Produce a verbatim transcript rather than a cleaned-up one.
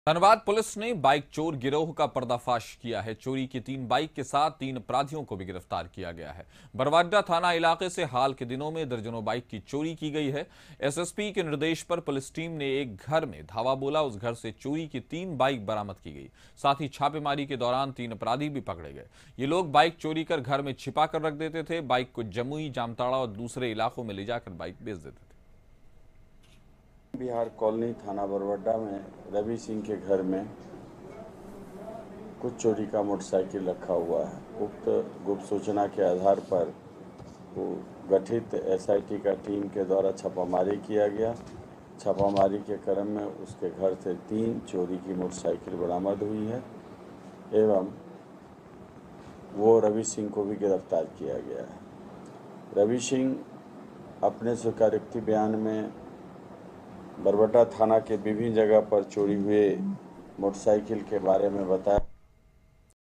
Dhanbad police ने bike चोर गिरोह का पर्दाफाश किया है। चोरी की तीन बाइक के साथ तीन अपराधियों को भी गिरफ्तार किया गया है। बरवाडा थाना इलाके से हाल के दिनों में दर्जनों बाइक की चोरी की गई है। एसएसपी के निर्देश पर पुलिस टीम ने एक घर में धावा बोला। उस घर से चोरी की तीन बाइक बरामद की गई। साथ ही छापेमारी के दौरान तीन अपराधी भी पकड़े गए। ये लोग बाइक चोरी कर घर में छिपा कर रख देते थे। बाइक को जमुई, जामताड़ा और दूसरे इलाकों में ले जाकर बाइक बेच देते थे। बिहार कॉलोनी थाना बरवाडा में रवि सिंह के घर में कुछ चोरी का मोटरसाइकिल रखा हुआ है। उक्त गुप्त सूचना के आधार पर वो गठित एसआईटी का टीम के द्वारा छापामारी किया गया। छापामारी के क्रम में उसके घर से तीन चोरी की मोटरसाइकिल बरामद हुई है एवं वो रवि सिंह को भी गिरफ्तार किया गया है। रवि सिंह अपने स्वीकारोक्ति बयान में बरवाडा थाना के विभिन्न जगह पर चोरी हुए मोटरसाइकिल के बारे में बताया